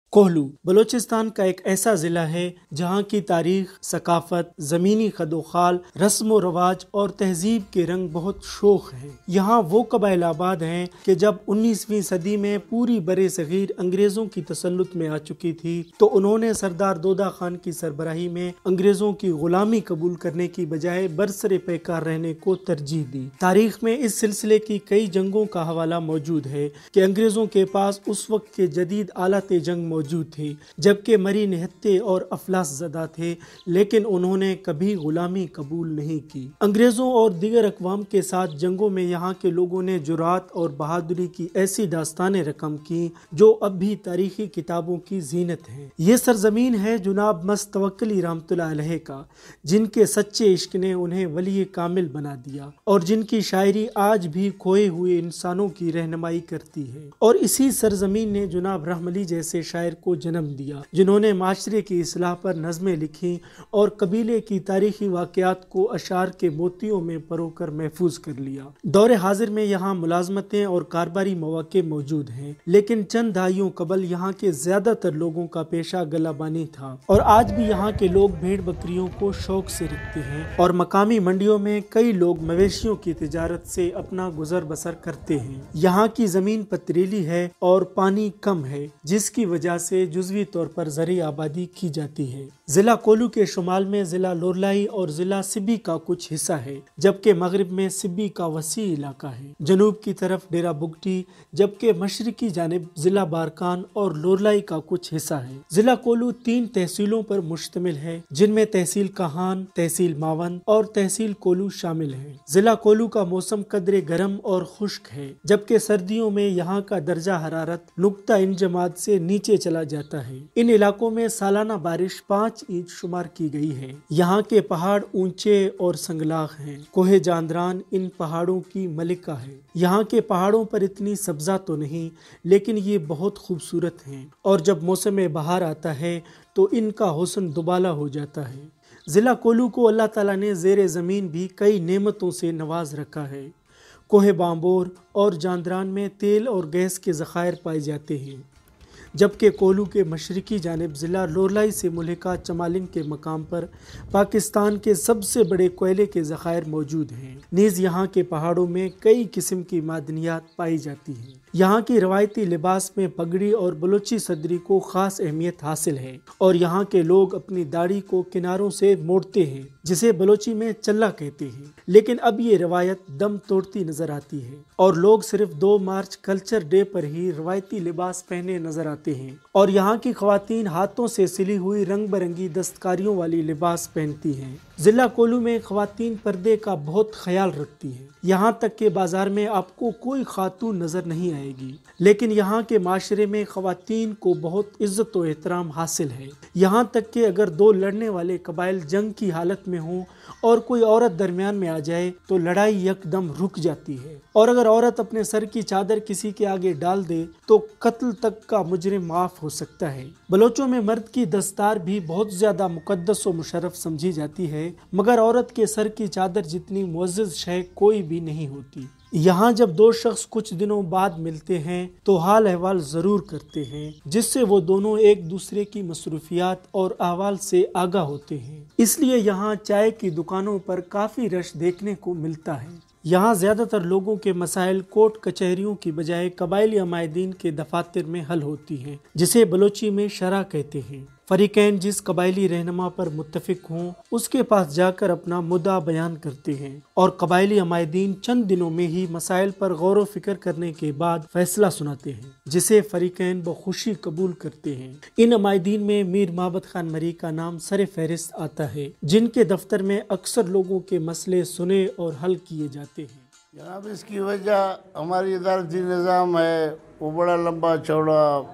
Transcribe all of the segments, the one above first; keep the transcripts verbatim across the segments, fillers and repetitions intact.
कोहलू बलूचिस्तान का एक ऐसा ज़िला है जहाँ की तारीख, सकाफत, ज़मीनी खदोखाल, रस्म व रवाज और तहजीब के रंग बहुत शोख हैं। यहाँ वो कबाइल आबाद हैं कि जब उन्नीसवीं सदी में पूरी बरे सगीर अंग्रेज़ों की तसल्लुत में आ चुकी थी तो उन्होंने सरदार दोदा खान की सरबराही में अंग्रेज़ों की गुलामी कबूल करने की बजाय बरसरे पैकार रहने को तरजीह दी। तारीख में इस सिलसिले की कई जंगों का हवाला मौजूद है कि अंग्रेज़ों के पास उस वक्त के जदीद आलात जंग मौजूद थे, जबकि मरी निहत्ते और अफलास ज़दा थे, लेकिन उन्होंने कभी गुलामी कबूल नहीं की। अंग्रेज़ों और दीगर अक़वाम के साथ जंगों में यहाँ के लोगों ने जुरात और बहादुरी की ऐसी दास्तानें रकम की जो अब भी तारीखी किताबों की जीनत है। ये सरजमीन है जुनाब मस्त तवक्कुली रहमतुल्लाह अलैह का, जिनके सच्चे इश्क ने उन्हें वली कामिल बना दिया और जिनकी शायरी आज भी खोए हुए इंसानों की रहनुमाई करती है। और इसी सरजमीन ने जुनाब रहमली जैसे शायर को जन्म दिया, जिन्होंने माशरे की इस्लाह पर नज़में लिखी और कबीले की तारीखी वाक़यात को अशार के मोतियों में परोकर महफूज कर लिया। दौरे हाजिर में यहाँ मुलाजमतें और कारोबारी मौके मौजूद हैं, लेकिन चंद दहाइयों कबल यहाँ के ज्यादातर लोगों का पेशा गलाबानी था और आज भी यहाँ के लोग भेड़ बकरियों को शौक से रखते हैं और मकामी मंडियों में कई लोग मवेशियों की तिजारत से अपना गुजर बसर करते हैं। यहाँ की जमीन पथरीली है और पानी कम है, जिसकी वजह से जुज़वी तौर पर ज़री आबादी की जाती है। ज़िला कोलू के शुमाल में ज़िला लोरलाई और ज़िला सिब्बी का कुछ हिस्सा है, जबकि मगरिब में सिब्बी का वसी इलाका है। जनूब की तरफ डेरा बुगटी, जबकि मशरकी जानिब ज़िला बारकान और लोरलाई का कुछ हिस्सा है। ज़िला कोलू तीन तहसीलों पर मुश्तमिल है, जिनमें तहसील कहान, तहसील मावन और तहसील कोलू शामिल है। ज़िला कोलू का मौसम कदरे गर्म और खुश्क है, जबकि सर्दियों में यहाँ का दर्जा हरारत नुक्ता इंजमाद से नीचे चला जाता है। इन इलाकों में सालाना बारिश पाँच इंच शुमार की गई है। यहाँ के पहाड़ ऊंचे और संगलाख हैं। कोहे जांदरान इन पहाड़ों की मलिका है। यहाँ के पहाड़ों पर इतनी सब्जा तो नहीं, लेकिन ये बहुत खूबसूरत हैं और जब मौसम बहार आता है तो इनका हुस्न दुबाला हो जाता है। ज़िला कोलू को अल्लाह ताला ने ज़ेरे ज़मीन भी कई नेमतों से नवाज रखा है। कोहे बांबोर और जांदरान में तेल और गैस के ज़खायर पाए जाते हैं, जबकि कोलू के मशरकी जानिब ज़िला लोरलाई से मुल्हिका चमालिंग के मकाम पर पाकिस्तान के सबसे बड़े कोयले के ज़खायर मौजूद हैं। नीज़ यहाँ के पहाड़ों में कई किस्म की मादनियात पाई जाती हैं। यहाँ की रवायती लिबास में पगड़ी और बलोची सदरी को ख़ास अहमियत हासिल है और यहाँ के लोग अपनी दाढ़ी को किनारों से मोड़ते हैं, जिसे बलोची में चल्ला कहते हैं। लेकिन अब ये रवायत दम तोड़ती नजर आती है और लोग सिर्फ दो मार्च कल्चर डे पर ही रवायती लिबास पहने नजर आते हैं और यहाँ की ख़वातीन हाथों से सिली हुई रंग बिरंगी दस्तकारियों वाली लिबास पहनती हैं। ज़िला कोलू में ख़वातीन पर्दे का बहुत ख्याल रखती हैं। यहाँ तक के बाजार में आपको कोई खातून नज़र नहीं आएगी, लेकिन यहाँ के माशरे में ख़वातीन को बहुत इज्जत व एहतराम हासिल है। यहाँ तक कि अगर दो लड़ने वाले कबाइल जंग की हालत में हों और कोई औरत दरमियान में आ जाए तो लड़ाई यकदम रुक जाती है और अगर औरत अपने सर की चादर किसी के आगे डाल दे तो कत्ल तक का मुजरिम माफ हो सकता है। बलोचों में मर्द की दस्तार भी बहुत ज्यादा मुकद्दस व मुशर्रफ समझी जाती है, मगर औरत के सर की चादर जितनी मुअज़्ज़ज़ शय कोई भी नहीं होती। यहाँ जब दो शख्स कुछ दिनों बाद मिलते हैं तो हाल अहवाल जरूर करते हैं, जिससे वो दोनों एक दूसरे की मसरूफियात और अहवाल से आगाह होते हैं। इसलिए यहाँ चाय की दुकानों पर काफी रश देखने को मिलता है। यहाँ ज्यादातर लोगों के मसाइल कोर्ट कचहरियों की बजाय कबाइली अमायदीन के दफातर में हल होती हैं, जिसे बलोची में शरा कहते हैं। फरीकैन जिस कबाइली रहनुमा पर मुत्तफिक हों उसके पास जाकर अपना मुद्दा बयान करते हैं और कबाइली अमायदीन चंद दिनों में ही मसाइल पर गौर व फिक्र करने के बाद फैसला सुनाते हैं, जिसे फरीकैन बखुशी कबूल करते हैं। इन अमायदीन में मीर महाबत खान मरी का नाम सर फहरिस्त आता है, जिनके दफ्तर में अक्सर लोगों के मसले सुने और हल किए जाते हैं। जनाब, इसकी वजह हमारी इदारती निज़ाम है, वो बड़ा लंबा चौड़ा,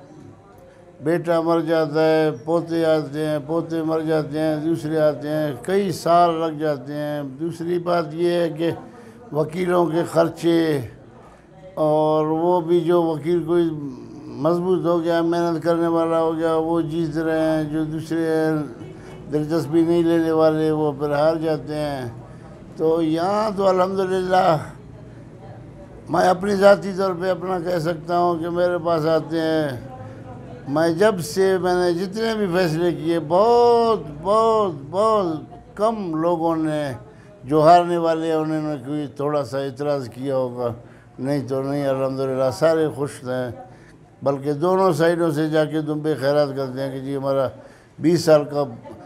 बेटा मर जाता है, पोते आते हैं, पोते मर जाते हैं, दूसरे आते हैं, कई साल लग जाते हैं। दूसरी बात ये है कि वकीलों के खर्चे, और वो भी जो वकील कोई मजबूत हो गया, मेहनत करने वाला हो गया, वो जीत रहे हैं, जो दूसरे दिलचस्पी नहीं लेने वाले वो फिर हार जाते हैं। तो यहाँ तो अल्हम्दुलिल्लाह मैं अपनी ज़ाती तौर पे अपना कह सकता हूँ कि मेरे पास आते हैं میں جب سے میں نے جتنے بھی فیصلے کیے بہت بہت بہت کم لوگوں نے جو ہارنے والے ہیں انہوں نے کوئی تھوڑا سا اعتراض کیا ہوگا، نہیں تو نہیں الحمدللہ سارے خوش ہیں، بلکہ دونوں سائڈوں سے جا کے تم پہ خیرات کرتے ہیں کہ جی ہمارا بیس سال کا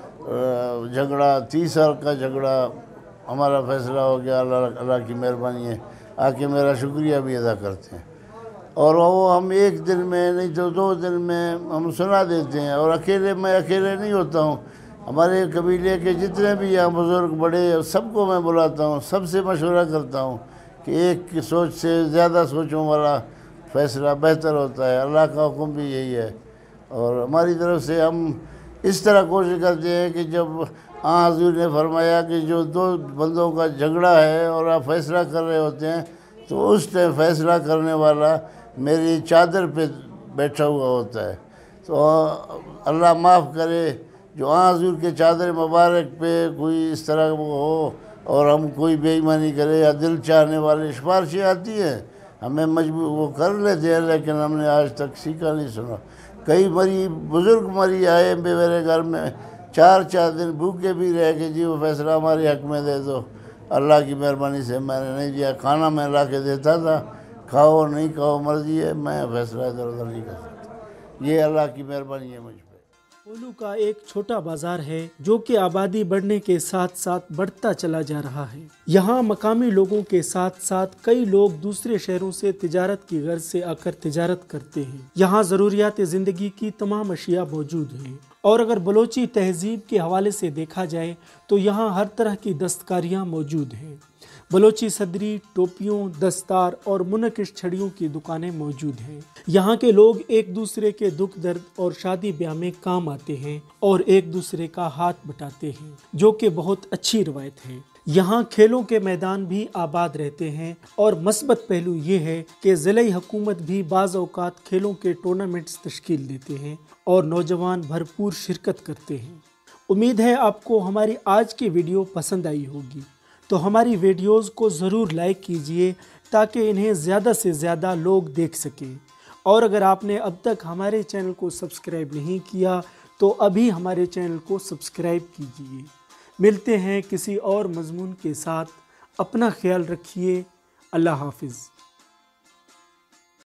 جھگڑا تیس سال کا جھگڑا ہمارا فیصلہ ہو گیا، اللہ اللہ کی مہربانی ہے، آ کے میرا شکریہ بھی ادا کرتے ہیں، اور وہ ہم ایک دن میں نہیں تو دو دن میں ہم سنا دیتے ہیں، اور اکیلے میں اکیلے نہیں ہوتا ہوں، ہمارے قبیلے کے جتنے بھی یہاں بزرگ بڑے سب کو میں بلاتا ہوں، سب سے مشورہ کرتا ہوں کہ ایک کی سوچ سے زیادہ سوچوں والا فیصلہ بہتر ہوتا ہے، اللہ کا حکم بھی یہی ہے، اور ہماری طرف سے ہم اس طرح کوشش کرتے ہیں کہ جب آن حضور نے فرمایا کہ جو دو بندوں کا جھگڑا ہے اور آپ فیصلہ کر رہے ہوتے ہیں تو اس ٹائم فیصلہ کرنے والا میری چادر پہ بیٹھا ہوا ہوتا ہے، تو اللہ معاف کرے جو آن حضور کے چادر مبارک پہ کوئی اس طرح وہ ہو اور ہم کوئی بے ایمانی کرے یا دل چاہنے والے سفارشیں آتی ہیں ہمیں مجبور وہ کر لیتے ہیں، لیکن ہم نے آج تک سیکھا نہیں سنا۔ کئی مری بزرگ مری آئے میرے گھر میں چار چار دن بھوکے بھی رہ کے جی وہ فیصلہ ہمارے حق میں دے دو، اللہ کی مہربانی سے میں نے نہیں دیا، کھانا میں لا کے دیتا تھا، کھاؤ نہیں کھاؤ مرضی ہے، میں فیصلہ ادھر ادھر نہیں کر سکتا، یہ اللہ کی مہربانی ہے مجھ پہ۔ پولو کا ایک چھوٹا بازار ہے جو کہ آبادی بڑھنے کے ساتھ ساتھ بڑھتا چلا جا رہا ہے۔ یہاں مقامی لوگوں کے ساتھ ساتھ کئی لوگ دوسرے شہروں سے تجارت کی غرض سے آ کر تجارت کرتے ہیں۔ یہاں ضروریات زندگی کی تمام اشیاء موجود ہیں، اور اگر بلوچی تہذیب کے حوالے سے دیکھا جائے تو یہاں ہر طرح کی دستکاریاں موجود ہیں۔ بلوچی صدری، ٹوپیوں، دستار اور منقش چھڑیوں کی دکانیں موجود ہیں۔ یہاں کے لوگ ایک دوسرے کے دکھ درد اور شادی بیاہ میں کام آتے ہیں اور ایک دوسرے کا ہاتھ بٹاتے ہیں، جو کہ بہت اچھی روایت ہے۔ یہاں کھیلوں کے میدان بھی آباد رہتے ہیں، اور مثبت پہلو یہ ہے کہ ضلعی حکومت بھی بعض اوقات کھیلوں کے ٹورنامنٹس تشکیل دیتے ہیں اور نوجوان بھرپور شرکت کرتے ہیں۔ امید ہے آپ کو ہماری آج کی ویڈیو پسند آئی ہوگی، تو ہماری ویڈیوز کو ضرور لائک کیجئے تاکہ انہیں زیادہ سے زیادہ لوگ دیکھ سکیں، اور اگر آپ نے اب تک ہمارے چینل کو سبسکرائب نہیں کیا تو ابھی ہمارے چینل کو سبسکرائب کیجئے۔ ملتے ہیں کسی اور مضمون کے ساتھ، اپنا خیال رکھیے، اللہ حافظ۔